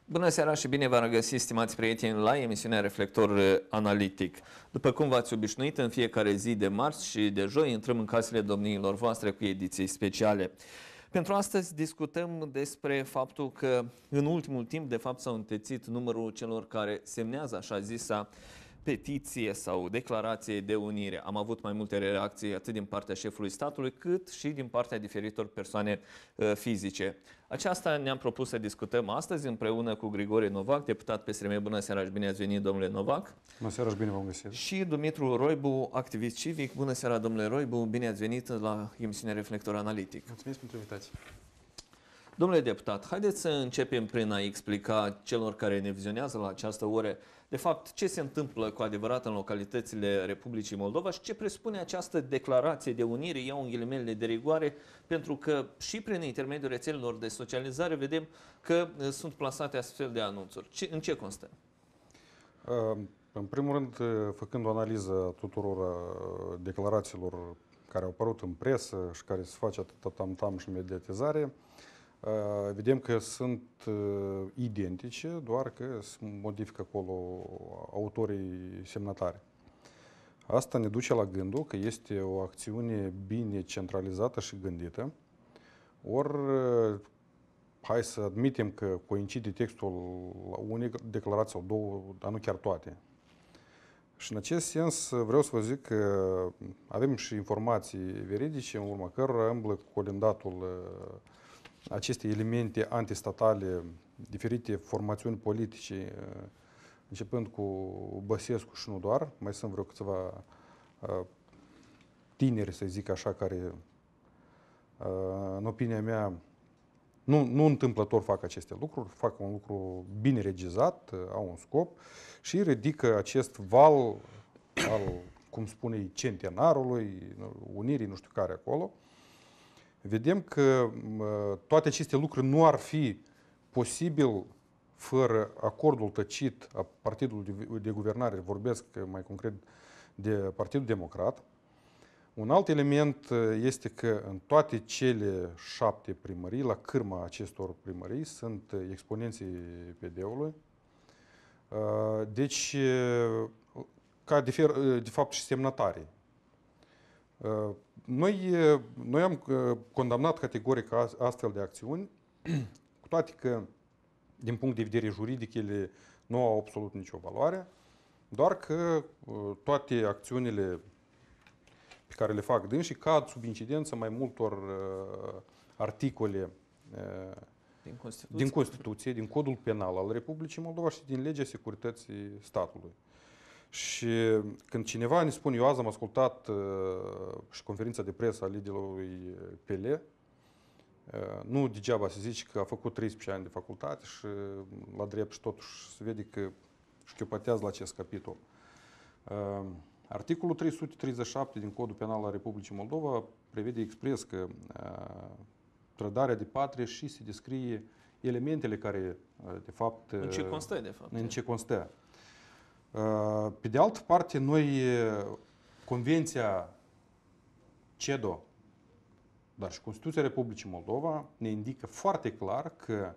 Bună seara și bine v-am regăsit, stimați prieteni, la emisiunea Reflector Analitic. După cum v-ați obișnuit, în fiecare zi de marți și de joi intrăm în casele domniilor voastre cu ediții speciale. Pentru astăzi discutăm despre faptul că în ultimul timp, de fapt, s-au întețit numărul celor care semnează așa zisa petiție sau declarație de unire. Am avut mai multe reacții atât din partea șefului statului cât și din partea diferitor persoane fizice. Aceasta ne-am propus să discutăm astăzi împreună cu Grigore Novac, deputat PSRM. Bună seara și bine ați venit, domnule Novac. Bună seara și bine v-am găsit. Și Dumitru Roibu, activist civic. Bună seara, domnule Roibu, bine ați venit la emisiunea Reflector Analitic. Mulțumesc pentru invitație. Domnule deputat, haideți să începem prin a explica celor care ne vizionează la această oră, de fapt, ce se întâmplă cu adevărat în localitățile Republicii Moldova și ce presupune această declarație de unire, iau în ghilimele de rigoare, pentru că și prin intermediul rețelelor de socializare vedem că sunt plasate astfel de anunțuri. În ce constă? În primul rând, făcând o analiză a tuturor declarațiilor care au apărut în presă și care se face atâta tam-tam și mediatizare, vedem că sunt identice, doar că se modifică acolo autorii semnatari. Asta ne duce la gândul că este o acțiune bine centralizată și gândită. Ori, hai să admitem că coincide textul la unei declarații sau două, dar nu chiar toate. Și în acest sens vreau să vă zic că avem și informații veridice, în urma cărora îmblă colindatul aceste elemente antistatale, diferite formațiuni politice, începând cu Băsescu și nu doar, mai sunt vreo câțiva tineri, să zic așa, care, în opinia mea, nu întâmplător fac aceste lucruri, fac un lucru bine regizat, au un scop și ridică acest val al, cum spune, centenarului, unirii, nu știu care acolo. Vedem că toate aceste lucruri nu ar fi posibil fără acordul tăcit a Partidului de Guvernare, vorbesc mai concret de Partidul Democrat. Un alt element este că în toate cele 7 primării, la cârma acestor primării, sunt exponenții PD-ului. Deci, ca de fapt și semnatarii. Noi am condamnat categoric astfel de acțiuni, cu toate că, din punct de vedere juridic, ele nu au absolut nicio valoare, doar că toate acțiunile pe care le fac dânsii cad sub incidența mai multor articole din Constituție, din Codul Penal al Republicii Moldova și din Legea Securității Statului. Și când cineva ne spune, eu azi am ascultat și conferința de presă a liderului PL, nu degeaba se zice că a făcut 13 ani de facultate și la drept și totuși se vede că șchiopătează la acest capitol. Articolul 337 din Codul Penal al Republicii Moldova prevede expres că trădarea de patrie și se descrie elementele care, de fapt... În ce constă, de fapt? În ce constă. Pe de altă parte, noi, Convenția CEDO, dar și Constituția Republicii Moldova ne indică foarte clar că,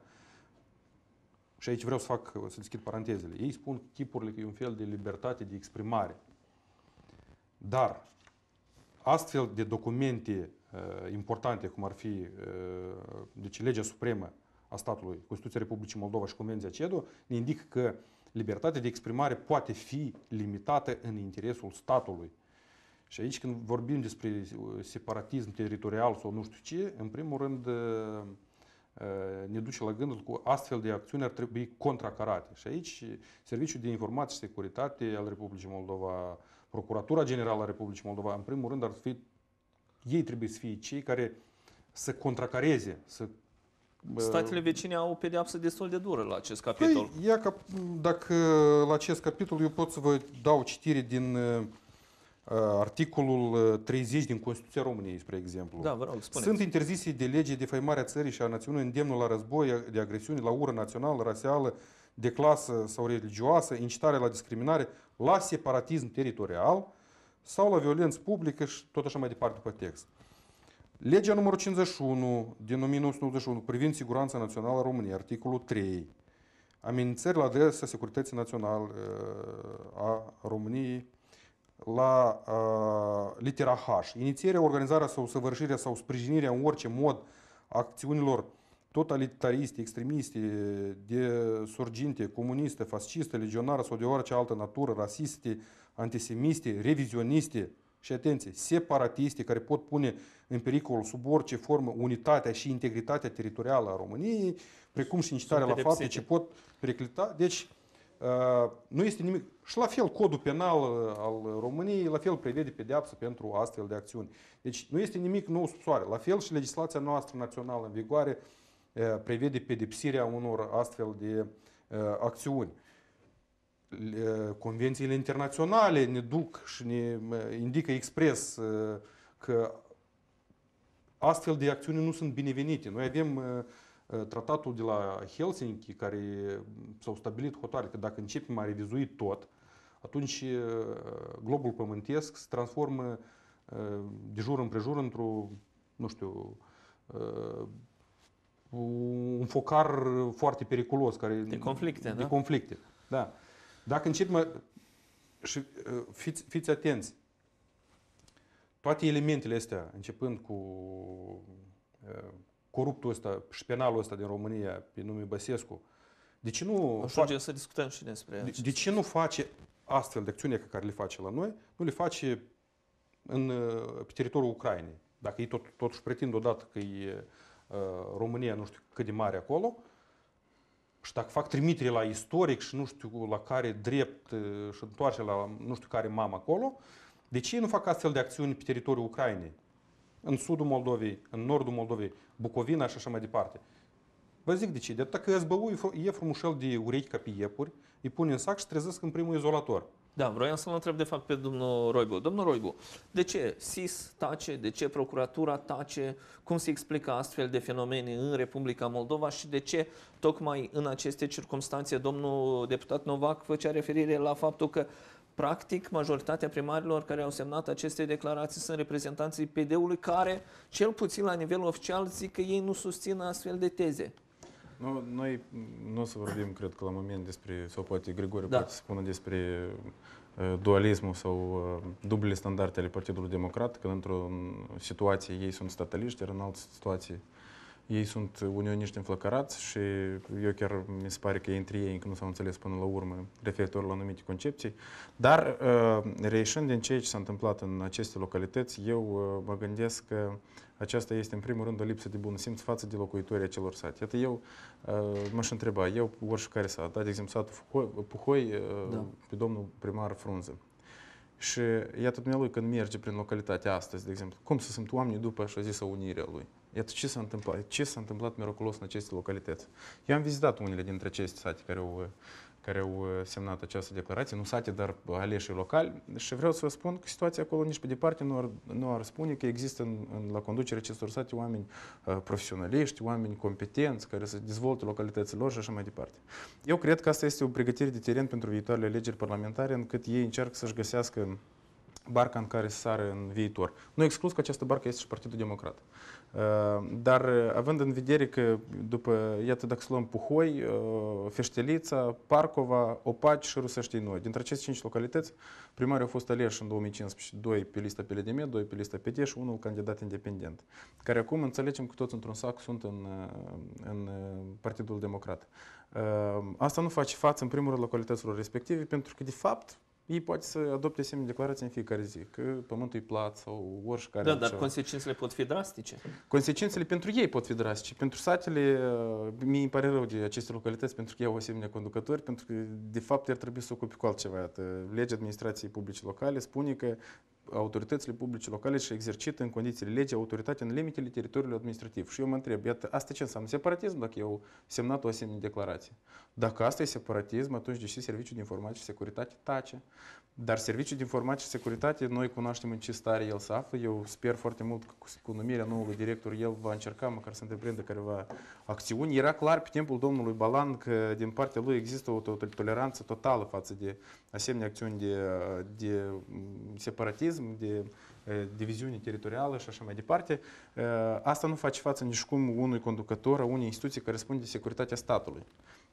și aici vreau să deschid parantezele, ei spun chipurile că e un fel de libertate de exprimare. Dar astfel de documente importante, cum ar fi deci Legea Supremă a statului, Constituția Republicii Moldova și Convenția CEDO, ne indică că libertatea de exprimare poate fi limitată în interesul statului. Și aici când vorbim despre separatism teritorial sau nu știu ce, în primul rând ne duce la gândul că astfel de acțiuni ar trebui contracarate. Și aici Serviciul de Informații și Securitate al Republicii Moldova, Procuratura Generală a Republicii Moldova, în primul rând ei trebuie să fie cei care să contracareze, să... Statele vecine au o pedeapsă destul de dură la acest capitol. Păi, dacă la acest capitol eu pot să vă dau citire din articolul 30 din Constituția României, spre exemplu. Da, vă rog, spuneți. Sunt interzise de lege defăimarea țării și a națiunii, îndemnul la război, de agresiune, la ură națională, rasială, de clasă sau religioasă, incitare la discriminare, la separatism teritorial sau la violență publică și tot așa mai departe pe text. Legea numărul 51 din 1991 privind siguranța națională a României, articolul 3, amenințări la adresa securității naționale a României la litera H. Inițierea, organizarea sau săvârșirea sau sprijinirea în orice mod a acțiunilor totalitariste, extremiste, de surginte, comuniste, fasciste, legionare sau de orice altă natură, rasiste, antisemiste, revizioniste și, atenție, separatiste, care pot pune în pericol sub orice formă unitatea și integritatea teritorială a României, precum și incitarea la fapte ce pot periclita. Deci, nu este nimic. Și la fel, codul penal al României, la fel prevede pedeapsă pentru astfel de acțiuni. Deci nu este nimic nou sub soare. La fel și legislația noastră națională în vigoare prevede pedepsirea unor astfel de acțiuni. Convențiile internaționale ne duc și ne indică expres că astfel de acțiuni nu sunt binevenite. Noi avem tratatul de la Helsinki, care s-au stabilit hotare că dacă începem a revizui tot, atunci globul pământesc se transformă de jur împrejur într-o, nu știu, un focar foarte periculos. De conflicte, de da? conflicte. Da. Dacă începem, și fiți atenți, toate elementele astea, începând cu coruptul ăsta și penalul ăsta din România, pe nume Băsescu, de ce nu să discutăm și despre de ce nu face astfel de acțiuni pe care le face la noi, nu le face pe teritoriul Ucrainei? Dacă ei totuși pretind odată că e România nu știu cât de mare acolo, și dacă fac trimitere la istoric și nu știu la care drept și întoarce la nu știu care mamă acolo, de ce nu fac astfel de acțiuni pe teritoriul Ucrainei? În sudul Moldovei, în nordul Moldovei, Bucovina și așa mai departe. Vă zic de ce. De atât că SBU e frumușel de urechi ca pe iepuri, îi pune în sac și trezesc în primul izolator. Da, vroiam să-l întreb de fapt pe domnul Roibu. Domnul Roibu, de ce SIS tace, de ce Procuratura tace, cum se explică astfel de fenomene în Republica Moldova și de ce tocmai în aceste circunstanțe domnul deputat Novac făcea referire la faptul că practic majoritatea primarilor care au semnat aceste declarații sunt reprezentanții PD-ului care, cel puțin la nivel oficial, zic că ei nu susțin astfel de teze. Noi nu o să vorbim, cred că la moment despre, sau poate Grigore Da. poate să spună despre dualismul sau dublele standarde ale Partidului Democrat, când într-o situație ei sunt stataliști, iar în altă situație ei sunt unioniști înflăcărați și eu chiar mi se pare că între ei încă nu s-au înțeles până la urmă referitor la anumite concepții. Dar reieșind din ceea ce s-a întâmplat în aceste localități, eu mă gândesc că aceasta este în primul rând o lipsă de bun simț față de locuitorii acelor sate. Iată, eu m-aș întreba, eu oricare sat, de exemplu satul Puhoi, pe domnul primar Frunză. Și iată dumnealui când merge prin localitatea astăzi, de exemplu, cum se simt oamenii după așa zisă unirea lui. Iată ce s-a întâmplat, miraculos în aceste localități. Eu am vizitat unele dintre aceste sate care au semnat această declarație, nu sate, dar aleșii locali, și vreau să vă spun că situația acolo nici pe departe nu ar spune că există la conducerea acestor sate oameni profesionaliști, oameni competenți, care să dezvolte localitățile lor și așa mai departe. Eu cred că asta este o pregătire de teren pentru viitoarele alegeri parlamentare, încât ei încearcă să-și găsească barca în care să sară în viitor. Nu exclus că această barcă este și Partidul Democrat. Dar având în vedere că după, iată, dacă să luăm Puhoi, Feștelița, Parcova, Opaci și Rusăștii Noi, dintre aceste 5 localități, primarii au fost aleși în 2015, 2 pe lista PLDM, 2 pe lista PD și unul candidat independent, care acum înțelegem că toți într-un sac sunt în Partidul Democrat. Asta nu face față, în primul rând, localităților respective, pentru că, de fapt, ei poate să adopte asemenea declarații în fiecare zi, că pământul e plat sau oricare altceva. Dar consecințele pot fi drastice. Consecințele pentru ei pot fi drastice. Pentru satele, mie îmi pare rău de aceste localități pentru că ei au asemenea conducători, pentru că, de fapt, ar trebui să ocupe cu altceva. Legea administrației publice locale spune că autoritățile publice locale și exercită în condițiile legii autoritatea în limitele teritoriului administrativ. Și eu mă întreb, iată, asta ce înseamnă separatism dacă eu semnat o asemenea declarație? Dacă asta e separatism, atunci deși Serviciul de Informație și Securitate tace. Dar Serviciul de Informație și Securitate, noi cunoaștem în ce stare el se află. Eu sper foarte mult că cu numirea noului director el va încerca măcar să întreprindă careva acțiuni. Era clar pe timpul domnului Balan că din partea lui există o toleranță totală față de asemenea acțiuni de separatism, de diviziune teritorială și așa mai departe. Asta nu face față nici cum unui conducător a unei instituții care răspunde de securitatea statului.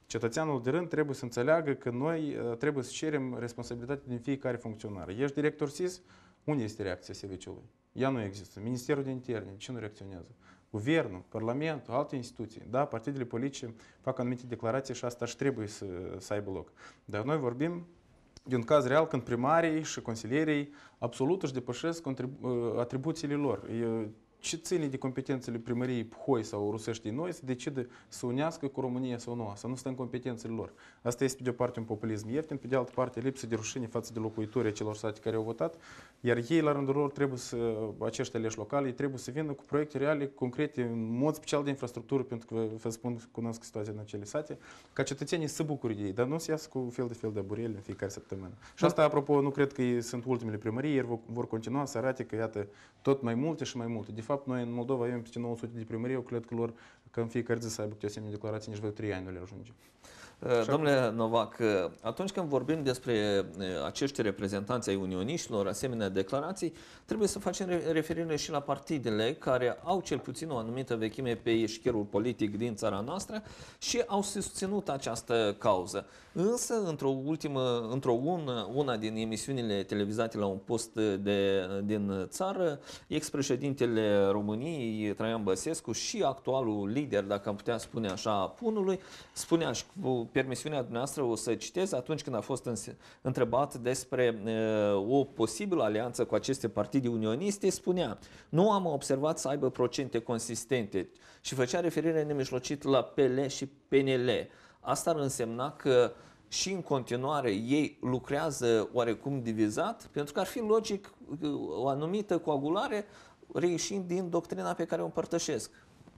Cetățeanul de rând trebuie să înțeleagă că noi trebuie să cerem responsabilitate din fiecare funcționar. Ești director SIS, unde este reacția serviciului? Ea nu există. Ministerul de Interne, ce nu reacționează? Guvernul, Parlamentul, alte instituții. Da, partidele politice fac anumite declarații și asta și trebuie să aibă loc. Dar noi vorbim de un caz real când primarii și consilierii absolut își depășesc atribuțiile lor. Ce ține de competențele primăriei Puhoi sau Ruseștii Noi să decide să unească cu România sau nu, să nu stă în competențele lor. Asta este pe de o parte un populism ieftin, pe de altă parte lipsă de rușine față de locuitorii acelor sate care au votat, iar ei la rândul lor trebuie acești aleși locali, trebuie să vină cu proiecte reale, concrete, în mod special de infrastructură, pentru că vă spun, cunosc situația în acele sate, ca cetățenii să bucure de ei, dar nu să iasă cu fel de abureli în fiecare săptămână. Și asta, apropo, nu cred că sunt ultimele primării, ei vor continua să arate că, iată, tot mai multe și mai multe. De fapt, noi în Moldova avem peste 900 de primării, eu cred că lor, că în fiecare zi să aibă câte o asemenea declarație, nici vreo 3 ani nu le ajunge. Domnule Novac, atunci când vorbim despre acești reprezentanți ai unioniștilor, asemenea declarații, trebuie să facem referire și la partidele care au cel puțin o anumită vechime pe eșcherul politic din țara noastră și au susținut această cauză. Însă, una din emisiunile televizate la un post din țară, ex-președintele României, Traian Băsescu, și actualul lider, dacă am putea spune așa, a PUN-ului, spunea, și cu permisiunea dumneavoastră o să citez, atunci când a fost întrebat despre o posibilă alianță cu aceste partide unioniste, spunea: nu am observat să aibă procente consistente, și făcea referire nemijlocit la PL și PNL. Asta ar însemna că și în continuare ei lucrează oarecum divizat, pentru că ar fi logic o anumită coagulare reieșind din doctrina pe care o împărtășesc.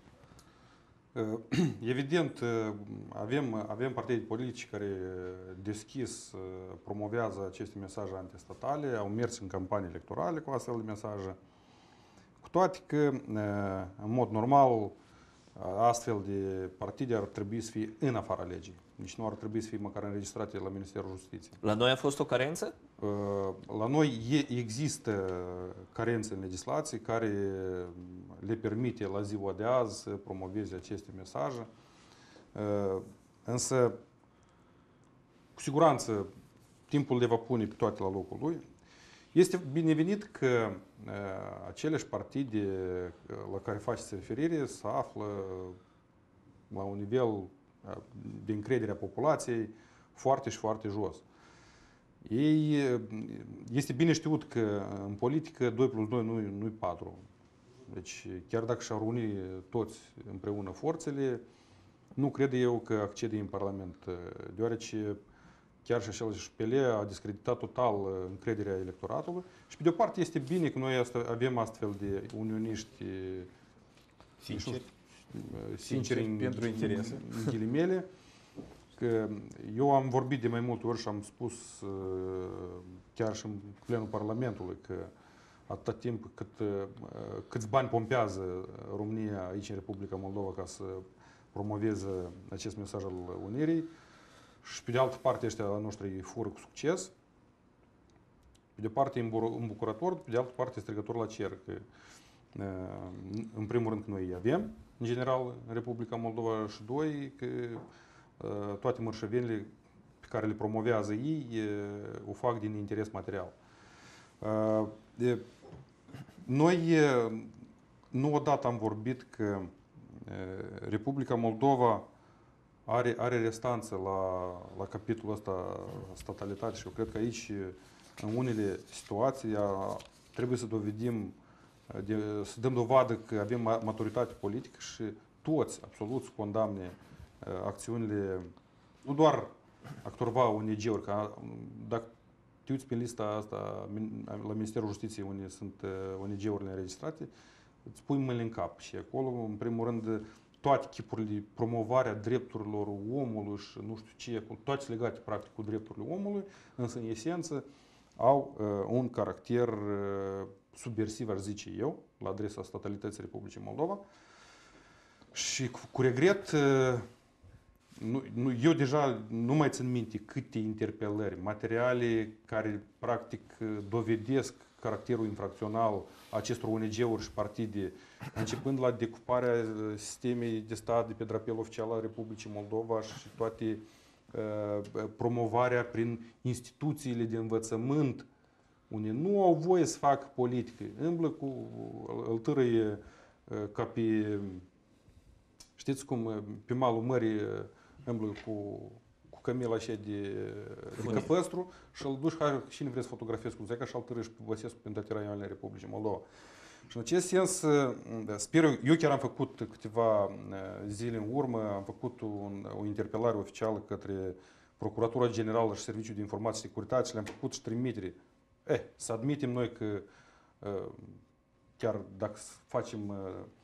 Evident, avem partide politice care deschis promovează aceste mesaje antistatale, au mers în campanii electorale cu astfel de mesaje, cu toate că, în mod normal, astfel de partide ar trebui să fie în afara legii. Nici nu ar trebui să fie măcar înregistrate la Ministerul Justiției. La noi a fost o carență? La noi există carențe în legislație care le permite la ziua de azi să promoveze aceste mesaje. Însă, cu siguranță, timpul le va pune pe toate la locul lui. Este binevenit că aceleși partide la care faceți referire se află la un nivel de încredere a populației foarte și foarte jos. Este bine știut că în politică 2 plus 2 nu-i 4. Deci chiar dacă și-ar uni toți împreună forțele, nu cred eu că accede în Parlament, deoarece chiar și așa și PL a discreditat total încrederea electoratului. Și pe de o parte este bine că noi avem astfel de unioniști sinceri pentru interese, în ghilimele, că eu am vorbit de mai multe ori și am spus chiar și în plenul Parlamentului că atâta timp câți bani pompează România aici în Republica Moldova ca să promoveze acest mesaj al unirii, și pe de altă parte ăștia la noștri îi fură cu succes, pe de o parte îmbucurător, pe de altă parte strigător la cer, că în primul rând că noi avem, în general, în Republica Moldova, și doi, că toate mărșăvenile pe care le promovează ei o fac din interes material. Noi nu odată am vorbit că Republica Moldova are restanță la capitolul ăsta statalitate și eu cred că aici, în unele situații, trebuie să dovedim, să dăm dovadă că avem maturitate politică și toți, absolut, să condamne acțiunile, nu doar a câtorva ONG-uri, că dacă te uiți pe lista asta la Ministerul Justiției unde sunt ONG-urile înregistrate, îți pui mâinile în cap și acolo, în primul rând, toate chipurile de promovare a drepturilor omului și nu știu ce, toate legate practic cu drepturile omului, însă în esență au un caracter subversiv, aș zice eu, la adresa statalității Republicii Moldova. Și cu regret, eu deja nu mai țin minte câte interpelări, materiale care practic dovedesc caracterul infracțional a acestor ONG-uri și partide, începând la decuparea sistemei de stat de pe drapel oficial al Republicii Moldova și toate promovarea prin instituțiile de învățământ, unde nu au voie să facă politică, îmblă cu, îl târăie ca pe, știți cum, pe malul mării îmblă cu Camila așa de căpăstru și îl duci, cine vreți să fotografiezi cu Zeca și îl târăși pe Băsescu prin toate raioanele Republicii Moldova. Și în acest sens, sper eu chiar am făcut câteva zile în urmă, am făcut o interpelare oficială către Procuratura Generală și Serviciul de Informații și Securitate și le-am făcut și trimitere. Să admitem noi că chiar dacă facem,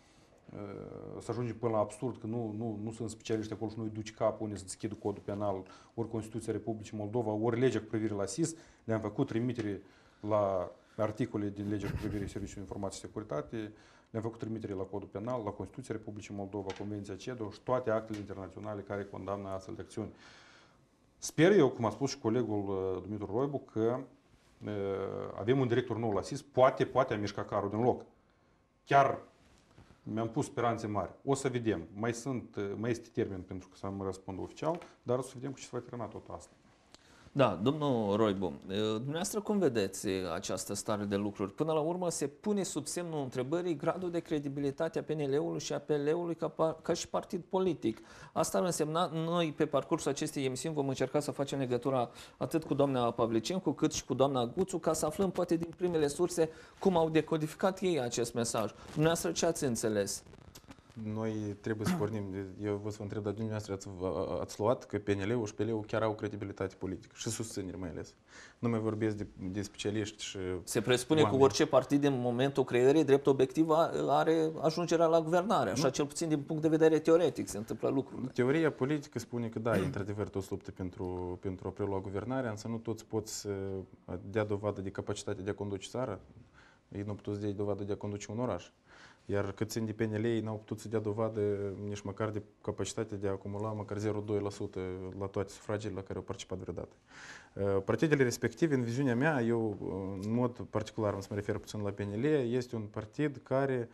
să ajungem până la absurd, că nu sunt specialiști acolo și nu-i duci capul unde să deschidă codul penal, ori Constituția Republicii Moldova, ori legea cu privire la SIS, le-am făcut trimitere la articole din legea cu privire la Serviciul de Informații și Securitate, le-am făcut trimitere la codul penal, la Constituția Republicii Moldova, Convenția CEDO și toate actele internaționale care condamnă astfel de acțiuni. Sper eu, cum a spus și colegul Dumitru Roibu, că avem un director nou la SIS, poate a mișcat carul din loc. Chiar mi-am pus speranțe mari. O să vedem. Mai este termen pentru că să mă răspund oficial, dar o să vedem cu ce se va termina tot asta. Da, domnul Roibu, dumneavoastră cum vedeți această stare de lucruri? Până la urmă se pune sub semnul întrebării gradul de credibilitate a PNL-ului și a PL-ului ca și partid politic. Asta ar însemna, noi pe parcursul acestei emisiuni vom încerca să facem legătura atât cu doamna Pavlicencu cât și cu doamna Guțu ca să aflăm poate din primele surse cum au decodificat ei acest mesaj. Dumneavoastră ce ați înțeles? Noi trebuie să pornim, eu vă să vă întreb, dar dumneavoastră ați luat că PNL-ul și PL-ul chiar au credibilitate politică și susținere mai ales. Nu mai vorbesc de specialiști și se presupune oameni. că orice partid în momentul creării, drept obiectiv, are ajungerea la guvernare. Așa cel puțin din punct de vedere teoretic se întâmplă lucrurile. Teoria politică spune că da, e într-adevăr toți luptă pentru a prelua guvernarea, însă nu toți pot să dea dovadă de capacitate de a conduce țara. Ei nu pot să dea dovadă de a conduce un oraș. Iar cât țin de PNL, ei n-au putut să dea dovadă nici măcar de capacitatea de a acumula măcar 0,2% la toate sufragiile la care au participat vreodată. Partidele respective, în viziunea mea, eu în mod particular, să mă refer puțin la PNL, este un partid care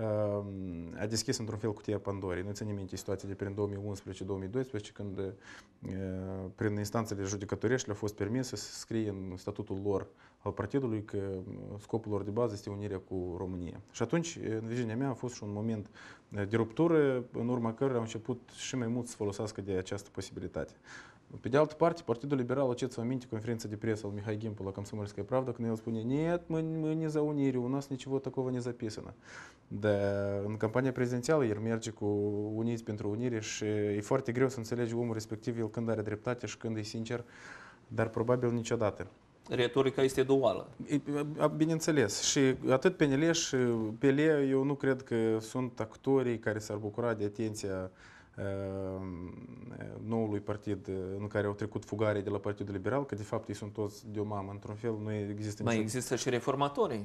a deschis într-un fel cutia Pandorii. Noi ținem minte situația de prin 2011-2012, când prin instanțele judecătorești le-a fost permis să scrie în statutul lor al partidului că scopul lor de bază este unirea cu România. Și atunci, în viziunea mea, a fost și un moment de ruptură, în urma căruia au început și mai mult să folosească de această posibilitate. Pe de altă parte, Partidul Liberal, aceți aminte conferința de presă al Mihai Gimpu la Комсомольская правда, când el spune: "Нет, мы не за унire, у нас ничего такого не записано." Dar în campania prezidențială el merge cu Uniți pentru Unire și e foarte greu să înțelegi omul respectiv el când are dreptate și când e sincer, dar probabil niciodată. Retorica este duală. Bineînțeles. Și atât PNL și PL, eu nu cred că sunt actorii care s-ar bucura de atenția noului partid în care au trecut fugarii de la Partidul Liberal, că de fapt ei sunt toți de o mamă. Într-un fel nu există Mai există și reformatorii.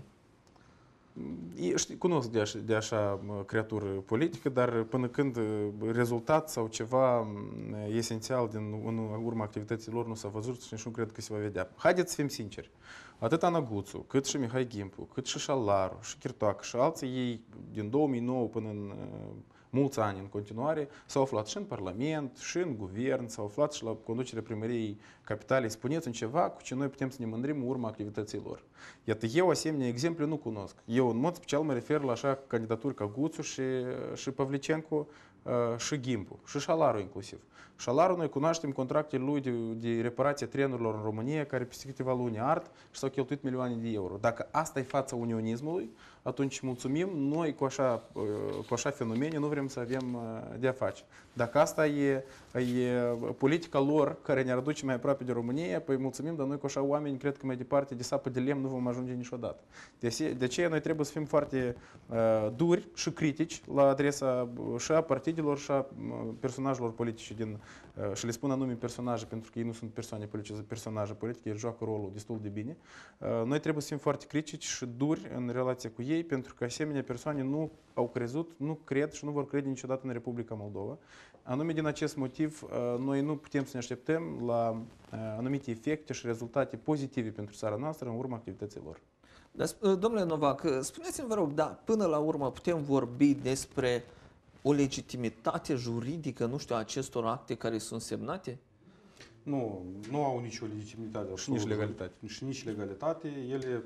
Cunosc de așa creatură politică, dar până când rezultat sau ceva esențial în urma activităților nu s-a văzut și nici nu cred că se va vedea. Haideți să fim sinceri. Atât Ana Guțu, cât și Mihai Gimpu, cât și Șalaru, și Chirtoacă și alții ei din 2009 până în mulți ani în continuare s-au aflat și în Parlament, și în Guvern, s-au aflat și la conducerea primăriei capitalei. Spuneți-mi ceva cu ce noi putem să ne mândrim în urma activității lor. Iată, eu asemenea exemple nu cunosc. Eu în mod special mă refer la așa candidaturi ca Guțu și Pavlicencu și Gimpu, și Șalaru inclusiv. Șalaru, noi cunoaștem contractele lui de reparație trenurilor în România, care peste câteva luni ard și s-au cheltuit milioane de euro. Dacă asta e fața unionismului, atunci mulțumim, noi cu așa fenomene nu vrem să avem de-a face. Dacă asta e politica lor care ne aduce mai aproape de România, păi mulțumim, dar noi cu așa oameni cred că mai departe de sapă de lemn nu vom ajunge niciodată. De aceea noi trebuie să fim foarte duri și critici la adresa și a partidelor partidilor și a personajelor politice și le spun anume personaje, pentru că ei nu sunt persoane politice, sunt personaje politice, ei joacă rolul destul de bine. Noi trebuie să fim foarte critici și duri în relație cu ei, pentru că asemenea persoane nu au crezut, nu cred și nu vor crede niciodată în Republica Moldova. Anume din acest motiv, noi nu putem să ne așteptăm la anumite efecte și rezultate pozitive pentru țara noastră în urma activității lor. Dar, domnule Novac, spuneți-mi, vă rog, da, până la urmă putem vorbi despre o legitimitate juridică, nu știu, a acestor acte care sunt semnate? Nu au nicio legitimitate. Și nici legalitate. Și nici legalitate. Ele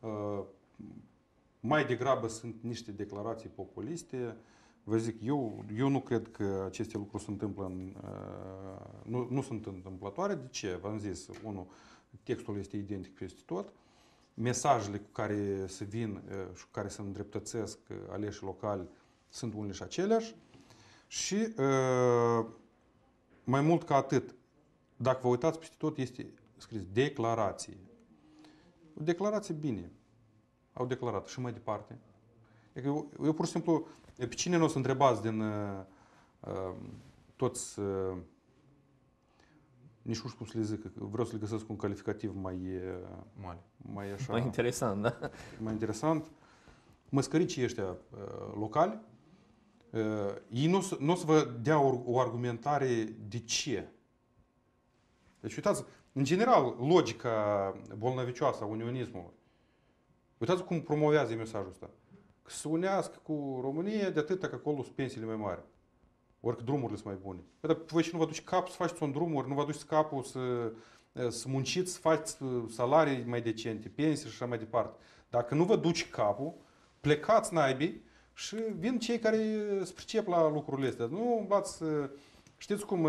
mai degrabă sunt niște declarații populiste. Vă zic, eu nu cred că aceste lucruri se întâmplă nu sunt întâmplătoare. De ce? V-am zis, textul este identic peste tot. Mesajele cu care se vin și cu care se îndreptățesc aleșii locali sunt unele și aceleași. Și mai mult ca atât, dacă vă uitați peste tot, este scris declarație. O declarație bine. Au declarat și mai departe. Eu pur și simplu, pe cine nu o să întrebați din toți, nici nu știu cum să le zic, vreau să le găsesc un calificativ mai așa, Mai interesant, da? mai interesant. Măscăricii ăștia locali, ei nu o să vă dea o argumentare de ce. Deci uitați, în general, logica bolnăvicioasă a unionismului, uitați cum promovează mesajul ăsta. Că se unească cu România de atâta că acolo sunt pensiile mai mari. Ori că drumurile sunt mai bune. Păi, dar voi și nu vă duci capul să faceți un drum, ori nu vă duci capul să munciți, să faceți salarii mai decente, pensii și așa mai departe. Dacă nu vă duci capul, plecați naibii și vin cei care se pricep la lucrurile astea. Nu umblați, știți cum,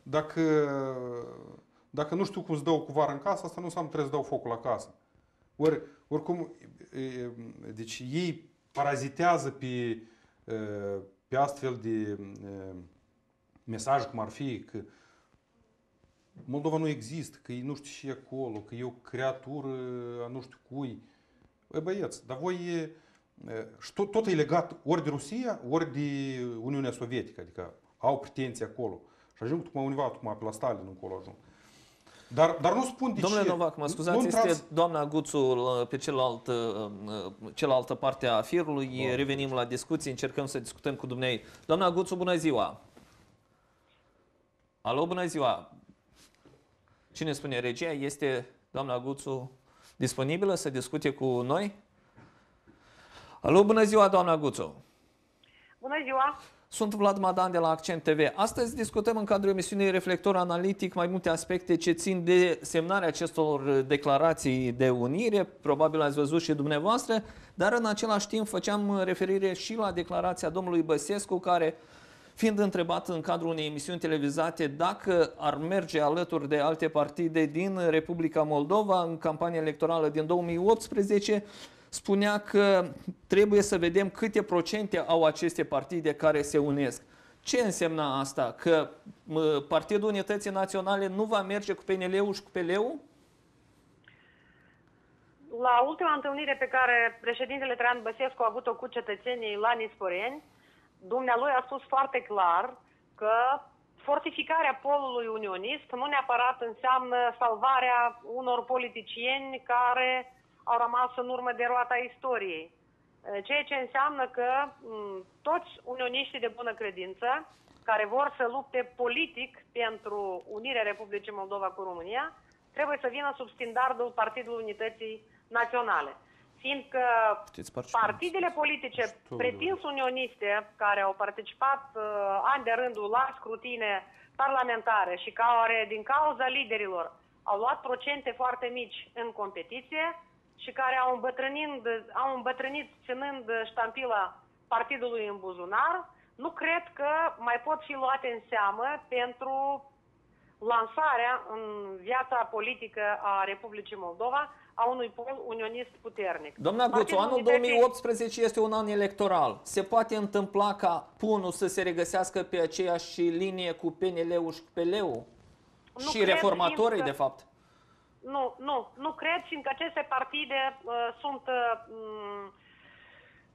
dacă nu știu cum să dau cu vară în casă, asta nu înseamnă că trebuie să dau focul la casă. Oricum, deci ei parazitează pe astfel de mesaj, cum ar fi că Moldova nu există, că e nu știu ce acolo, că e o creatură a nu știu cui. Băi băieți, dar voi tot e legat ori de Rusia, ori de Uniunea Sovietică, adică au pretenții acolo. Și ajung undeva pe la Stalin încolo ajung. Dar nu spun de Domnule ce. Novac, mă scuzați, este doamna Guțu pe cealaltă parte a firului. Revenim la discuții, încercăm să discutăm cu dumneai. Doamna Guțu, bună ziua! Alo, bună ziua! Cine spune regia? Este doamna Guțu disponibilă să discute cu noi? Alo, bună ziua, doamna Guțu! Bună ziua! Sunt Vlad Madan de la Accent TV. Astăzi discutăm în cadrul emisiunii Reflector Analitic mai multe aspecte ce țin de semnarea acestor declarații de unire. Probabil ați văzut și dumneavoastră, dar în același timp făceam referire și la declarația domnului Băsescu, care, fiind întrebat în cadrul unei emisiuni televizate dacă ar merge alături de alte partide din Republica Moldova în campania electorală din 2018, spunea că trebuie să vedem câte procente au aceste partide care se unesc. Ce înseamnă asta? Că Partidul Unității Naționale nu va merge cu PNL-ul și cu PL-ul? La ultima întâlnire pe care președintele Traian Băsescu a avut-o cu cetățenii la Nisporeni, dumnealui a spus foarte clar că fortificarea polului unionist nu neapărat înseamnă salvarea unor politicieni care au rămas în urmă de roata istoriei. Ceea ce înseamnă că toți unioniștii de bună credință, care vor să lupte politic pentru unirea Republicii Moldova cu România, trebuie să vină sub standardul Partidului Unității Naționale. Fiindcă partidele politice pretins unioniste, care au participat ani de rândul la scrutine parlamentare și care, din cauza liderilor, au luat procente foarte mici în competiție, și care au îmbătrânit ținând ștampila partidului în buzunar, nu cred că mai pot fi luate în seamă pentru lansarea în viața politică a Republicii Moldova a unui pol unionist puternic. Doamna Guțu, anul 2018 este un an electoral. Se poate întâmpla ca PUN-ul să se regăsească pe aceeași linie cu PNL-ul și cu PL-ul? Și reformatorii, de fapt? Nu cred, fiindcă aceste partide sunt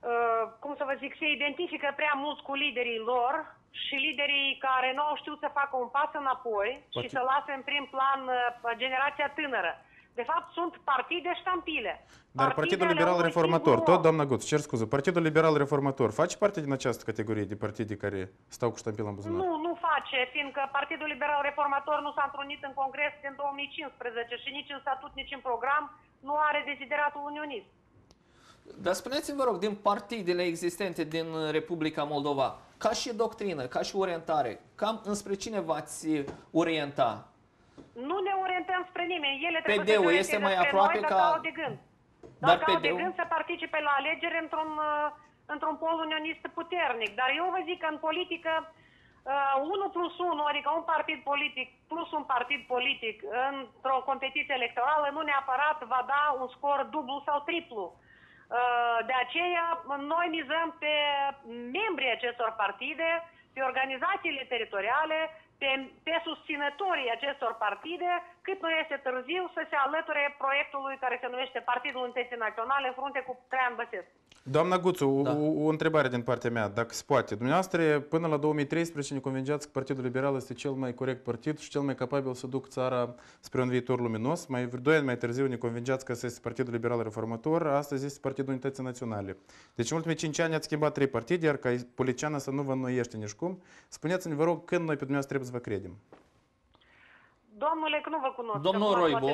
cum să vă zic, se identifică prea mult cu liderii lor și liderii care nu au știut să facă un pas înapoi și să lase în prim plan generația tânără. De fapt, sunt partide ștampile. Dar Partidul Liberal Reformator, tot, doamna Guț, cer scuze, Partidul Liberal Reformator face parte din această categorie de partide care stau cu ștampila în buzunar? Nu face, fiindcă Partidul Liberal Reformator nu s-a întrunit în Congres din 2015 și nici în statut, nici în program nu are desideratul unionist. Dar spuneți-mi, vă rog, din partidele existente din Republica Moldova, ca și doctrină, ca și orientare, cam înspre cine v-ați orienta? Nu ne orientăm spre nimeni. Ele trebuie PD-ul să este mai spre aproape noi, ca... dacă au de gând. Dar Dacă au de PD-ul? gând să participe la alegeri într-un pol unionist puternic. Dar eu vă zic că în politică 1+1, adică un partid politic plus un partid politic într-o competiție electorală nu neapărat va da un scor dublu sau triplu. De aceea noi mizăm pe membrii acestor partide, pe organizațiile teritoriale, pe susținătorii acestor partide, cât nu este târziu să se alăture proiectului care se numește Partidul Unității Naționale în frunte cu Traian Băsescu. Doamna Guțu, o întrebare din partea mea, dacă se poate. Dumneavoastră, până la 2013, ne convingeați că Partidul Liberal este cel mai corect partid și cel mai capabil să ducă țara spre un viitor luminos. Mai 2 ani mai târziu ne convingeați că este Partidul Liberal Reformator, astăzi este Partidul Unității Naționale. Deci în ultimii 5 ani ați schimbat 3 partide, iar ca politiciană să nu vă înnoiește nici cum. Spuneți-ne, vă rog, când noi pe dumneavoastră trebuie să vă credem? Domnule, că nu vă cunosc. Domnul Roibo,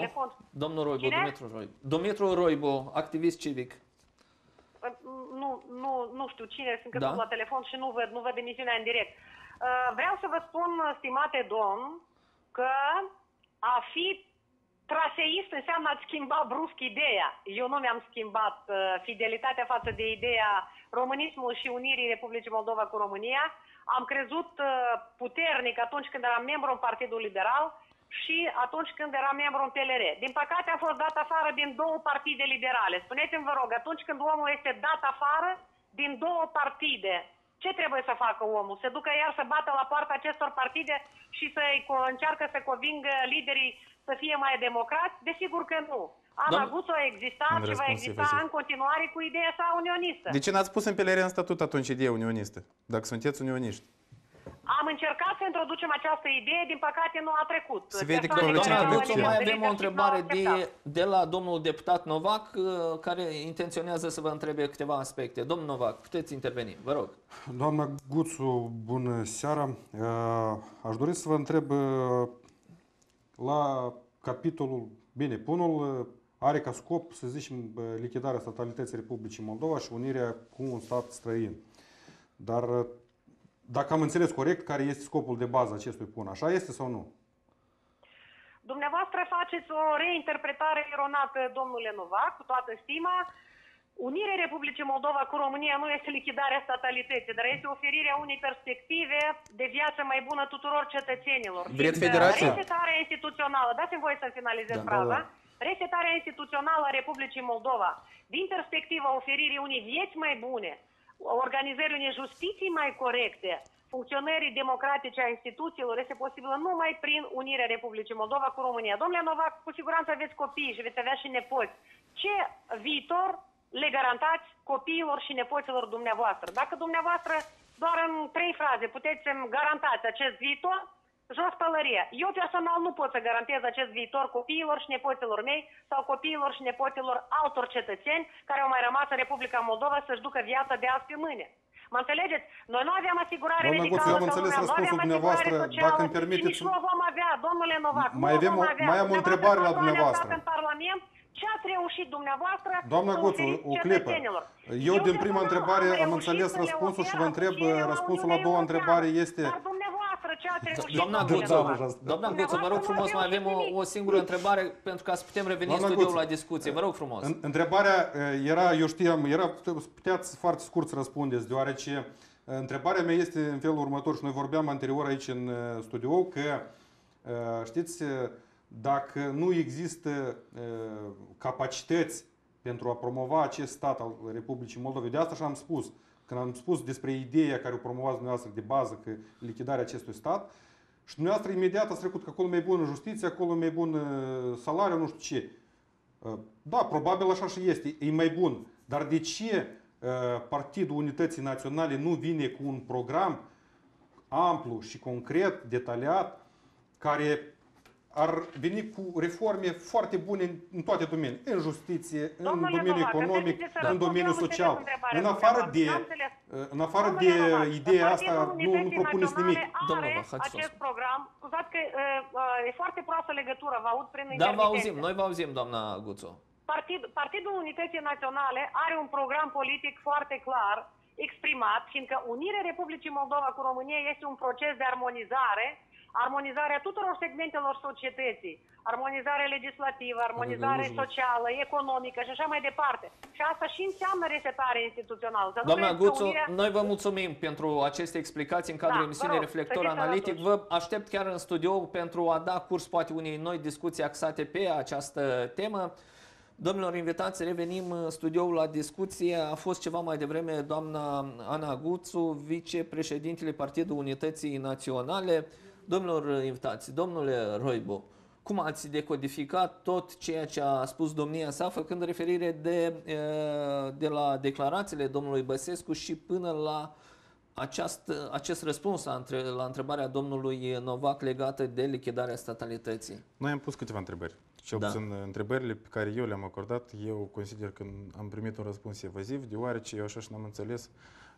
Dumitru Roibo, activist civic. Nu știu cine, fiindcă Da? sunt la telefon și nu văd emisiunea în direct. Vreau să vă spun, stimate domn, că a fi traseist înseamnă a schimba brusc ideea. Eu nu mi-am schimbat fidelitatea față de ideea românismul și unirii Republicii Moldova cu România. Am crezut puternic atunci când eram membru în Partidul Liberal și atunci când eram membru în PLR. Din păcate am fost dat afară din 2 partide liberale. Spuneți-mi, vă rog, atunci când omul este dat afară din 2 partide, ce trebuie să facă omul? Se ducă iar să bată la poarta acestor partide și să încearcă să convingă liderii să fie mai democrați? Desigur că nu. Ana Guțu a existat și va exista în continuare cu ideea sa unionistă. De ce n-ați pus în PLR în statut atunci ideea unionistă, dacă sunteți unioniști? Am încercat să introducem această idee, din păcate nu a trecut. Se vede că Doamna Guțu, mai avem o întrebare de la domnul deputat Novac, care intenționează să vă întrebe câteva aspecte. Domnul Novac, puteți interveni, vă rog. Doamna Guțu, bună seara. Aș dori să vă întreb la capitolul, bine, punul are ca scop, să zicem, lichidarea statalității Republicii Moldova și unirea cu un stat străin. Dar dacă am înțeles corect, care este scopul de bază acestui pun, așa este sau nu? Dumneavoastră faceți o reinterpretare eronată, domnule Novac, cu toată stima. Unirea Republicii Moldova cu România nu este lichidarea statalității, dar este oferirea unei perspective de viață mai bună tuturor cetățenilor. Vreți federația? Resetarea instituțională, dați-mi voie să finalizez fraza. Resetarea instituțională a Republicii Moldova, din perspectiva oferirii unei vieți mai bune, organizării unei justiții mai corecte, funcționării democratice a instituțiilor este posibilă numai prin unirea Republicii Moldova cu România. Domnule Novac, cu siguranță aveți copii și veți avea și nepoți. Ce viitor le garantați copiilor și nepoților dumneavoastră? Dacă dumneavoastră doar în 3 fraze puteți să-mi garantați acest viitor, jos pălăria. Eu personal nu pot să garantez acest viitor copiilor și nepoților mei sau copiilor și nepoților altor cetățeni care au mai rămas în Republica Moldova să-și ducă viața de azi pe mâine. Mă înțelegeți? Noi nu aveam asigurare medicală, eu am înțeles răspunsul dumneavoastră, dacă îmi permiteți. Nici nu vom avea, domnule Novac. Mai am o întrebare la dumneavoastră. În Parlament, ce ați reușit dumneavoastră? Doamna Guțu, o clipă. Eu din prima întrebare am înțeles răspunsul și vă întreb, răspunsul la 2 întrebare este... Dar dumneavoastră ce ați reușit? Doamna Guțu, vă rog frumos, mai avem o singură întrebare pentru ca să putem reveni în studioul la discuție. Vă rog frumos. Întrebarea era, eu știam, puteați foarte scurt să răspundeți, deoarece întrebarea mea este în felul următor și noi vorbeam anterior aici în studio că, știți, dacă nu există capacități pentru a promova acest stat al Republicii Moldova, de asta și am spus, când am spus despre ideea care o promovați dumneavoastră de bază, că lichidarea acestui stat, și dumneavoastră imediat ați trecut că acolo e mai bună justiție, acolo e mai bun salariu, nu știu ce. Da, probabil așa și este, e mai bun. Dar de ce Partidul Unității Naționale nu vine cu un program amplu și concret, detaliat, care ar veni cu reforme foarte bune în toate domeniile, în justiție, în domeniul economic, în domeniul social. În afară de ideea asta, nu propuneți nimic. Acest program, scuzați că e foarte proastă legătură, vă aud prin intermitență. Da, vă auzim, noi vă auzim, doamna Guțu. Partidul Unității Naționale are un program politic foarte clar exprimat, fiindcă unirea Republicii Moldova cu România este un proces de armonizarea tuturor segmentelor societății, armonizare legislativă, armonizare socială, economică și așa mai departe. Și asta și înseamnă resetare instituțională. Doamna Guțu, noi vă mulțumim pentru aceste explicații în cadrul emisiunii Reflector Analitic. Vă aștept chiar în studio pentru a da curs poate unei noi discuții axate pe această temă. Domnilor invitați, revenim în studioul la discuție. A fost ceva mai devreme doamna Ana Guțu, vicepreședintele Partidului Unității Naționale. Domnilor invitați, domnule Roibu, cum ați decodificat tot ceea ce a spus domnia sa, făcând referire de la declarațiile domnului Băsescu și până la acest răspuns la întrebarea domnului Novac legată de lichidarea statalității? Noi am pus câteva întrebări. Cel puțin întrebările pe care eu le-am acordat, eu consider că am primit un răspuns evaziv, deoarece eu așa și n-am înțeles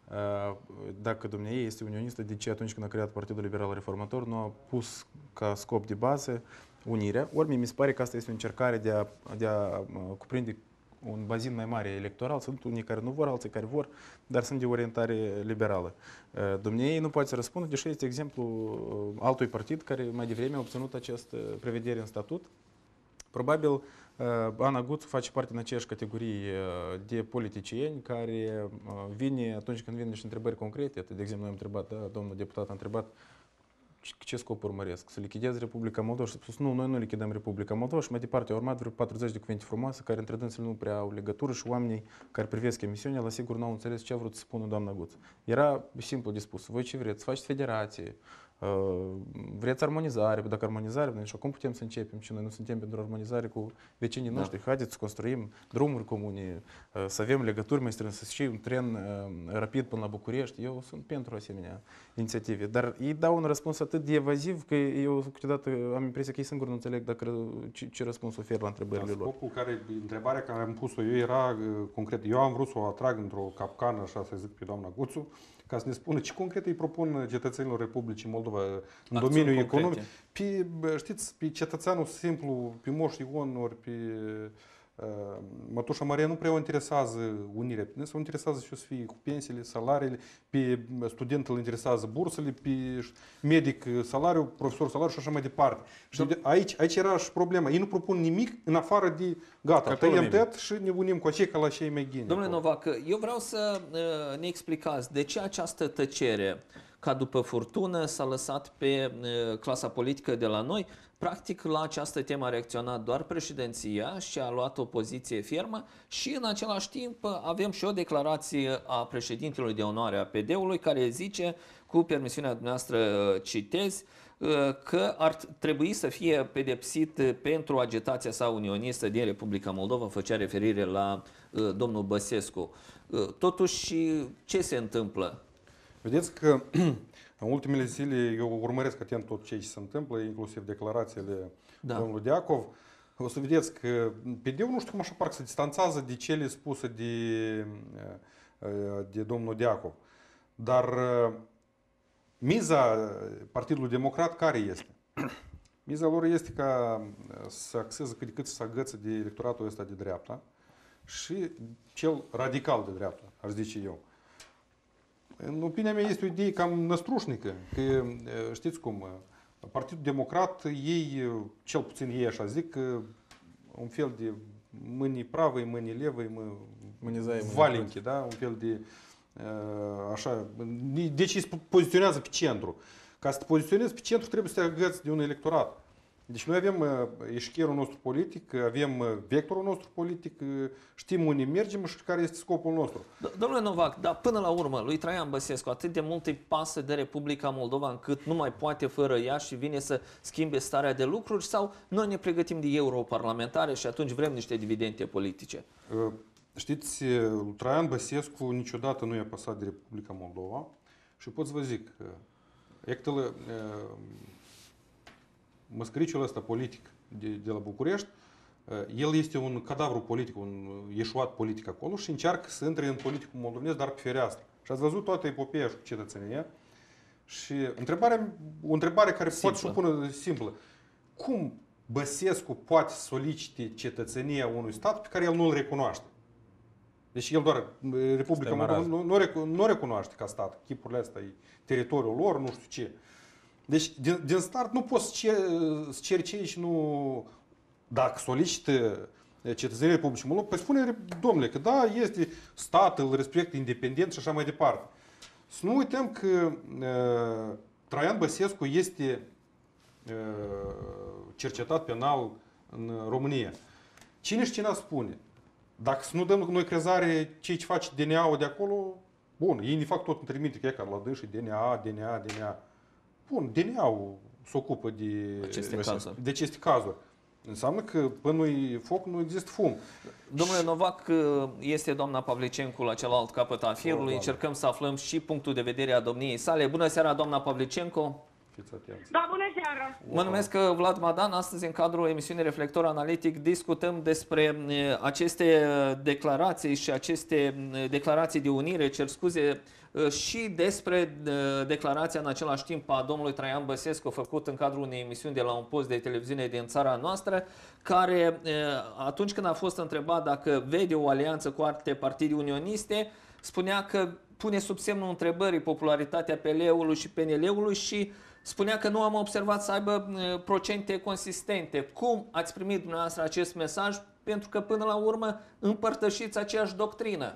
dacă dumneavoastră este unionistă, de ce atunci când a creat Partidul Liberal Reformator nu a pus ca scop de bază unirea. Ori mi se pare că asta este o încercare de a cuprinde un bazin mai mare electoral. Sunt unii care nu vor, alții care vor, dar sunt de orientare liberală. Dumneavoastră nu poate să răspundă, deși este exemplu altui partid care mai devreme a obținut această prevedere în statut. Probabil Ana Guțu face parte din aceeași categorie de politicieni care vine atunci când vin niște întrebări concrete. De exemplu, noi am întrebat, domnul deputat a întrebat ce scop urmăresc? Să lichidez Republica Moldova? Și a spus, nu, noi nu lichidăm Republica Moldova și mai departe au urmat vreo 40 de cuvinte frumoase care între dânsele nu prea au legătură și oamenii care privesc emisiunea, la sigur nu au înțeles ce a vrut să spună doamna Guțu. Era simplu de spus, voi ce vreți? Faceți federație, vreți armonizare, dacă armonizare, și acum putem să începem și noi nu suntem pentru armonizare cu vecinii noștri. Haideți să construim drumuri comune, să avem legături mai strânse și un tren rapid până la București. Eu sunt pentru asemenea inițiative, dar ei dau un răspuns atât de evaziv că eu câteodată am impresia că ei singuri nu înțeleg ce răspuns ofer la întrebările lor. Întrebarea care am pus-o eu era concret. Eu am vrut să o atrag într-o capcană, așa să zic, pe doamna Guțu, ca să ne spună ce concret îi propun cetățenilor Republicii Moldova în domeniul economic. Știți, pe cetățeanul simplu, pe Moș Ion, ori pe Mătușa Maria nu prea o interesează unirea. Ne se interesează și o să fie cu pensiile, salariile, pe student îl interesează bursele, pe medic salariul, profesor salariul și așa mai departe. Și aici era și problema. Ei nu propun nimic în afară de gata, tăiem tăiat și ne unim cu acei ca la cei mai ghini. Domnule Novac, eu vreau să ne explicați de ce această tăcere ca după furtună s-a lăsat pe clasa politică de la noi. Practic, la această temă a reacționat doar președinția și a luat o poziție fermă și în același timp avem și o declarație a președintelui de onoare a PD-ului care zice, cu permisiunea dumneavoastră citez, că ar trebui să fie pedepsit pentru agitația sa unionistă din Republica Moldova, făcea referire la domnul Băsescu. Totuși, ce se întâmplă? Vedeți că în ultimele zile eu urmăresc atent tot ce se întâmplă, inclusiv declarațiile domnului Deacov. O să vedeți că PD-ul, nu știu cum așa, parcă se distanțează de cele spuse de domnul Deacov. Dar miza Partidului Democrat care este? Miza lor este ca să axeze cât de cât să se agăță de electoratul ăsta de dreapta și cel radical de dreapta, aș zice eu. În opinia mea este o idee cam năstrușnică, că știți cum, Partidul Democrat, ei, cel puțin ei așa zic, un fel de mâini pravă, mâini levă, valinche, da? Un fel de așa, deci îi poziționează pe centru. Ca să te poziționezi pe centru trebuie să te agăți de un electorat. Deci noi avem eșcherul nostru politic, avem vectorul nostru politic, știm unde mergem și care este scopul nostru. Domnule Novac, dar până la urmă, lui Traian Băsescu atât de mult îi pasă de Republica Moldova încât nu mai poate fără ea și vine să schimbe starea de lucruri sau noi ne pregătim de europarlamentare și atunci vrem niște dividende politice? Știți, Traian Băsescu niciodată nu i-a pasat de Republica Moldova și pot să vă zic, măscăriciul ăsta politic de la București, el este un cadavru politic, un ieșuat politic acolo și încearcă să intre în politicul moldovenesc, dar pe fereastră. Și ați văzut toată epopeea și cu cetățenia. Și o întrebare care poate să o pună simplă. Cum Băsescu poate solicite cetățenia unui stat pe care el nu îl recunoaște? Deci el doar, Republica Moldova nu recunoaște ca stat. Chipurile astea e teritoriul lor, nu știu ce. Deci, din start nu poți să ceri ce și nu... Dacă solicită cetățenia Republicii Moldova, păi spune, domnule, că da, este stat, îl respectă independent și așa mai departe. Să nu uităm că Traian Băsescu este cercetat penal în România. Cine și cine spune? Dacă să nu dăm noi crezare ce face DNA-ul de acolo, bun, ei ne fac tot în trimite, că e ca la dânsă, DNA. Bun, DNA-ul se ocupă de aceste cazuri. Înseamnă că până nu-i foc, nu există fum. Domnule Novac, este doamna Pavlicencu la celălalt capăt al firului. Încercăm să aflăm și punctul de vedere a domniei sale. Bună seara, doamna Pavlicencu! Fiți atenți. Da, bună seara! Mă numesc Vlad Madan. Astăzi, în cadrul emisiunii Reflector Analitic, discutăm despre aceste declarații și aceste declarații de unire, cer scuze, și despre declarația în același timp a domnului Traian Băsescu, făcut în cadrul unei emisiuni de la un post de televiziune din țara noastră, care atunci când a fost întrebat dacă vede o alianță cu alte partide unioniste, spunea că pune sub semnul întrebării popularitatea PL-ului și PNL-ului și spunea că nu am observat să aibă procente consistente. Cum ați primit dumneavoastră acest mesaj? Pentru că până la urmă împărtășiți aceeași doctrină.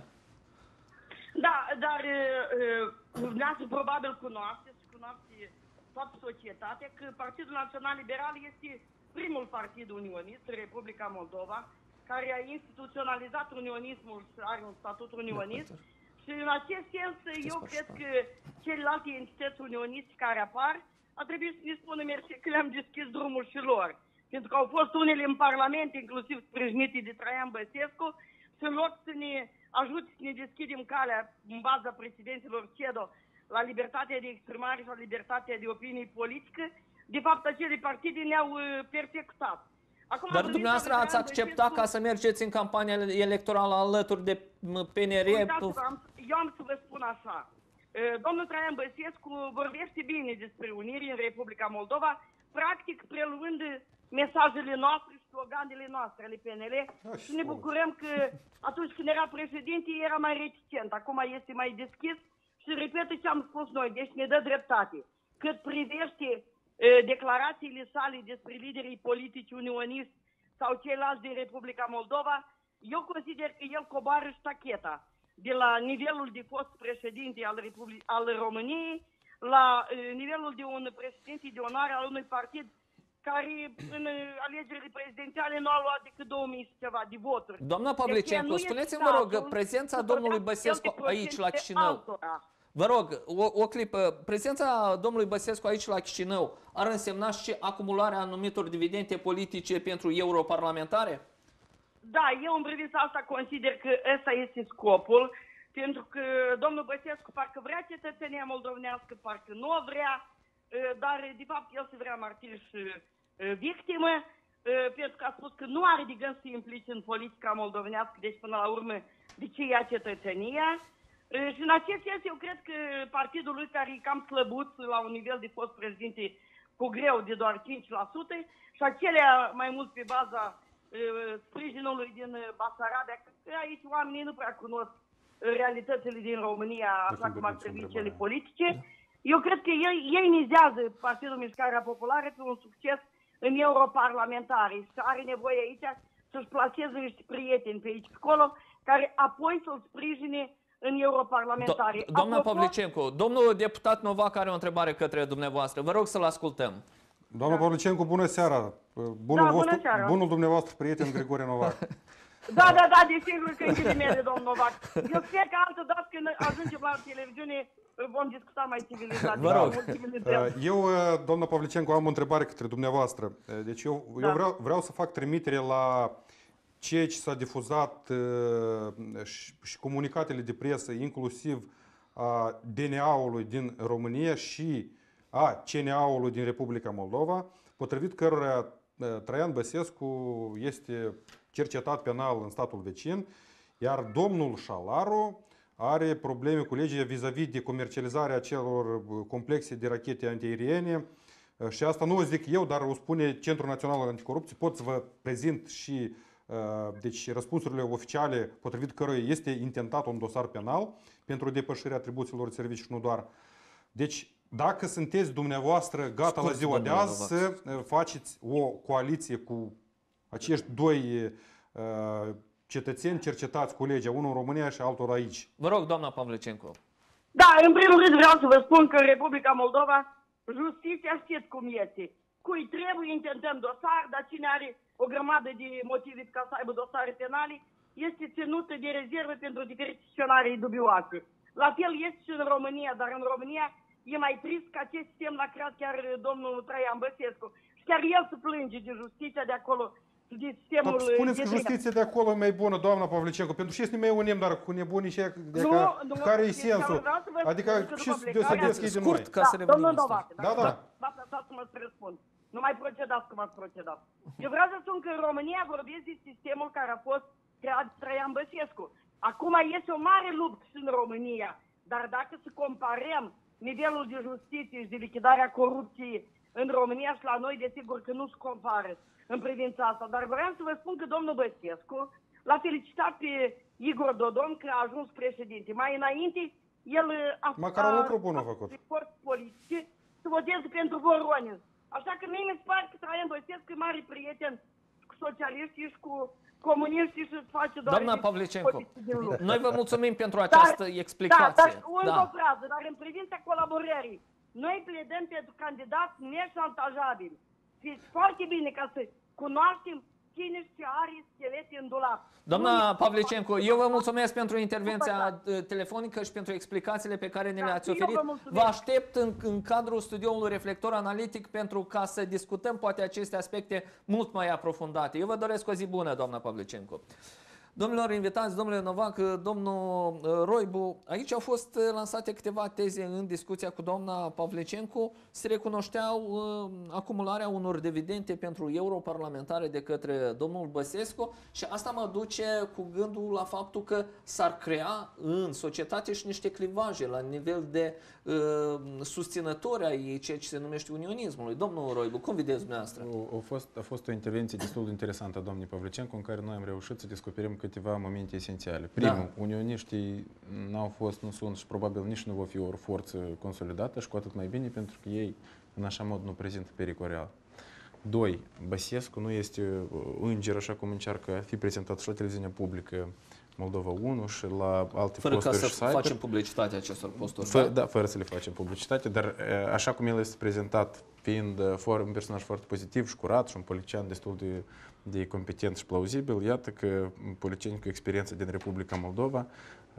Da, dar dumneavoastră probabil cunoașteți și cunoaște toată societatea că Partidul Național Liberal este primul partid unionist în Republica Moldova care a instituționalizat unionismul și are un statut unionist. Și în acest sens, eu cred că celelalte entități unioniste care apar ar trebui să ne spună mersi că le-am deschis drumul și lor. Pentru că au fost unele în Parlament, inclusiv sprijinite de Traian Băsescu, și în loc să ne ajute să ne deschidem calea în baza presidenților CEDO la libertatea de exprimare și la libertatea de opinie politică, de fapt acele partide ne-au persecutat. Acum, dar dumneavoastră ați acceptat ca să mergeți în campania electorală alături de PNR? Eu am să vă spun așa. Domnul Traian Băsescu vorbește bine despre unire în Republica Moldova, practic preluând mesajele noastre și sloganele noastre ale PNL și ne bucurăm că atunci când era președinte era mai reticent, acum este mai deschis și repetă ce am spus noi, deci ne dă dreptate. Cât privește declarațiile sale despre liderii politici unioniști sau ceilalți din Republica Moldova, eu consider că el coboară ștacheta de la nivelul de fost președinte al României la nivelul de un președinte de onoare al unui partid care în alegerile prezidențiale nu a luat decât 2000 și ceva de voturi. Doamna Pavlicencu, spuneți-mi, vă rog, prezența domnului Băsescu aici la Chișinău. Vă rog, o clipă. Prezența domnului Băsescu aici la Chișinău ar însemna și acumularea anumitor dividende politice pentru europarlamentare? Da, eu în privința asta consider că ăsta este scopul, pentru că domnul Băsescu parcă vrea cetățenia moldovenească, parcă nu o vrea, dar de fapt el se vrea martir și victimă, pentru că a spus că nu are de gând să se implice în politica moldovenească, deci până la urmă de ce ia cetățenia. Și în acest sens eu cred că partidul lui, care e cam slăbuț la un nivel de fost președinte cu greu de doar 5%, și acelea mai mult pe baza sprijinului din Basarabia, că aici oamenii nu prea cunosc realitățile din România așa cum ar trebui cele politice. Eu cred că ei mizează Partidul Mișcarea Populară pe un succes în europarlamentare și are nevoie aici să-și placeze niște prieteni pe aici acolo, care apoi să-l sprijine în europarlamentare. Doamna Pavlicencu, domnul deputat Novac are o întrebare către dumneavoastră. Vă rog să-l ascultăm. Doamna Pavlicencu, bună seara! Bunul dumneavoastră prieten Grigore Novac. Da, desigur că e mele, domn Novac. Eu sper că altă dată când ajungem la televiziune vom discuta mai civilizat. Vă rog. Eu, doamna Pavlicencu, am o întrebare către dumneavoastră. Deci eu vreau să fac trimitere la ceea ce s-a difuzat și comunicatele de presă, inclusiv a DNA-ului din România și a CNA-ului din Republica Moldova, potrivit cărora Traian Băsescu este cercetat penal în statul vecin, iar domnul Șalaru are probleme cu legea vis-a-vis de comercializarea acelor complexe de rachete antiaeriene. Și asta nu o zic eu, dar o spune Centrul Național Anticorupție. Pot să vă prezint și deci, răspunsurile oficiale potrivit căruia este intentat un dosar penal pentru depășirea atribuțiilor de serviciu și nu doar. Deci, dacă sunteți dumneavoastră gata la ziua de azi să faceți o coaliție cu acești doi cetățeni cercetați cu legea, unul în România și altul aici. Vă rog, doamna Pavlicenko. Da, în primul rând vreau să vă spun că în Republica Moldova justiția știți cum este. Cui trebuie intentăm dosar, dar cine are o grămadă de motive ca să aibă dosare penale, este ținută de rezervă pentru diferite scenarii dubioase. La fel este și în România, dar în România e mai trist că acest sistem l-a creat chiar domnul Traian Băsescu. Și chiar el se plânge de justiția de acolo, de sistemul... Spuneți că justiția de acolo e mai bună, doamna Pavlicenko, pentru ce să ne mai unim, dar cu nebunii și care e sensul? Adică ce deosebesc ei de noi? Scurt, ca să revenim. Domnul Novac, da. V-ați lăsat să mă răspund. Nu mai procedați cum ați procedat. Eu vreau să spun că în România vorbesc de sistemul care a fost creat Traian Băsescu. Acum este o mare luptă și în România, dar dacă să comparăm nivelul de justiție și de lichidarea corupției în România și la noi, desigur că nu se compară în privința asta. Dar vreau să vă spun că domnul Băsescu l-a felicitat pe Igor Dodon că a ajuns președinte. Mai înainte, el a măcar un lucru bun a făcut. Forțe politice să voteze pentru Voronin. Așa că mie mi se pare că Traian Băsescu e mare prieten cu socialiștii și cu comuniștii și face doar... Doamna Pavlicenko, noi vă mulțumim pentru această explicație. Dar o frază, dar în privința colaborării, noi pledăm pentru candidați neșantajabili. Fiți foarte bine ca să cunoaștem cine ce are schelete în dulap. Doamna Pavlicenko, eu vă mulțumesc pentru intervenția telefonică și pentru explicațiile pe care ne le-ați oferit. Vă aștept în cadrul studioului Reflector Analitic pentru ca să discutăm poate aceste aspecte mult mai aprofundate. Eu vă doresc o zi bună, doamna Pavlicenko. Domnilor invitați, domnule Novac, domnul Roibu, aici au fost lansate câteva teze în discuția cu doamna Pavlicenko. Se recunoșteau acumularea unor dividende pentru europarlamentare de către domnul Băsescu și asta mă duce cu gândul la faptul că s-ar crea în societate și niște clivaje la nivel de susținători ai ceea ce se numește unionismului. Domnul Roibu, cum vedeți dumneavoastră? A fost o intervenție destul de interesantă a doamnei Pavlicenko în care noi am reușit să descoperim câteva momente esențiale. Primul, unioniștii n-au fost, nu sunt și probabil nici nu vor fi o forță consolidată și cu atât mai bine pentru că ei în așa mod nu prezintă pericol real. Doi, Băsescu nu este înger așa cum încearcă a fi prezentat și la televiziunea publică Moldova 1 și la alte fără posturi ca și să site-uri. facem publicitatea acestor posturi. Da, fără să le facem publicitate, dar așa cum el este prezentat fiind un personaj foarte pozitiv și curat și un politician destul de competent și plauzibil, iată că politicienii cu experiență din Republica Moldova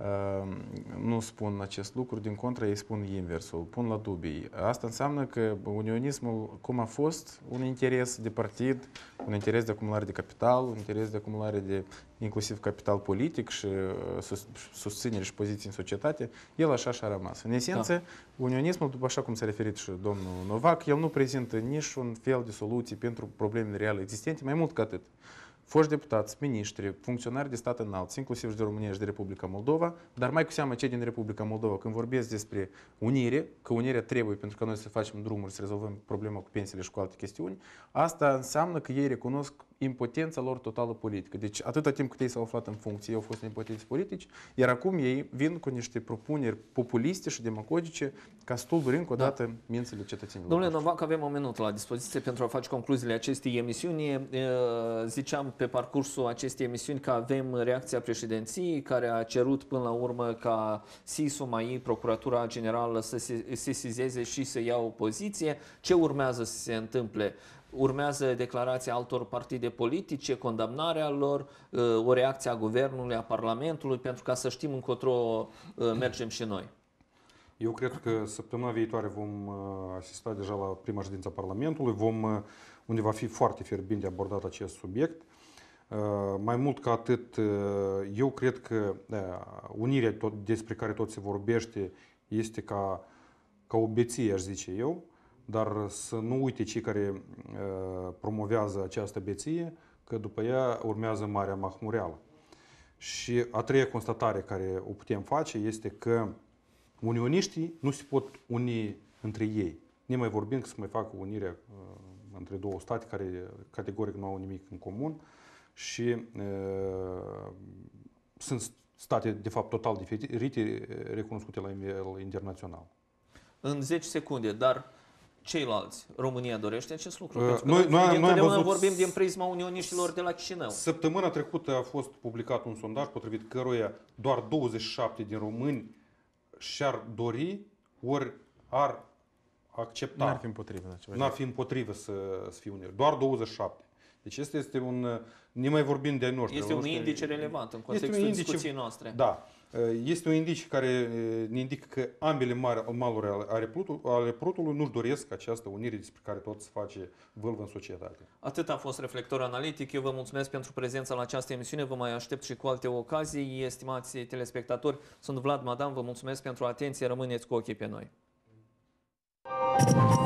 nu spun acest lucru, din contră ei spun inversul, pun la dubii. Asta înseamnă că unionismul, cum a fost, un interes de partid, un interes de acumulare de capital, un interes de acumulare de inclusiv capital politic și susținere și poziții în societate, el așa și-a rămas. În esență, unionismul, după așa cum s-a referit și domnul Novac, el nu prezintă nici un fel de soluții pentru problemele reale existente, mai mult ca atât. Foști deputați, miniștri, funcționari de stat înalți, inclusiv și de România și de Republica Moldova, dar mai cu seamă cei din Republica Moldova, când vorbesc despre unire, că unirea trebuie pentru că noi să facem drumuri, să rezolvăm problema cu pensiile și cu alte chestiuni, asta înseamnă că ei recunosc impotența lor totală politică. Deci atâta timp cât ei s-au aflat în funcție, ei au fost impotenți politici, iar acum ei vin cu niște propuneri populiste și demagogice ca să tulbure încă o dată mințile cetățenilor. Domnule Novac, avem un minut la dispoziție pentru a face concluziile acestei emisiuni. Ziceam pe parcursul acestei emisiuni că avem reacția președinției care a cerut până la urmă ca SIS-UMAI, Procuratura Generală, să se sesizeze și să ia o poziție. Ce urmează să se întâmple? Urmează declarația altor partide politice, condamnarea lor, o reacție a Guvernului, a Parlamentului, pentru ca să știm încotro mergem și noi. Eu cred că săptămâna viitoare vom asista deja la prima ședință a Parlamentului, unde va fi foarte fierbinte abordat acest subiect. Mai mult ca atât, eu cred că unirea despre care tot se vorbește este ca o beție, aș zice eu, dar să nu uite cei care promovează această beție, că după ea urmează Marea Mahmureală. Și a treia constatare care o putem face este că unioniștii nu se pot uni între ei. Nemai vorbind că să mai facă unirea între două state care categoric nu au nimic în comun și sunt state de fapt total diferite, recunoscute la nivel internațional. În 10 secunde, dar ceilalți, România dorește acest lucru? Noi am văzut, vorbim din prisma unioniștilor de la Chișinău. Săptămâna trecută a fost publicat un sondaj potrivit căruia doar 27 din români și-ar dori ori ar accepta. N-ar fi împotrivă. N-ar fi împotrivă să fie unire. Doar 27. Deci este un, nemai vorbind de-ai noștri. Este un indice relevant în contextul discuției noastre. Da. Este un indice care ne indică că ambele maluri ale Prutului nu-și doresc această unire despre care tot se face vâlvă în societate. Atât a fost Reflector Analitic. Eu vă mulțumesc pentru prezența la această emisiune. Vă mai aștept și cu alte ocazii. Estimați telespectatori, sunt Vlad Madan. Vă mulțumesc pentru atenție. Rămâneți cu ochii pe noi.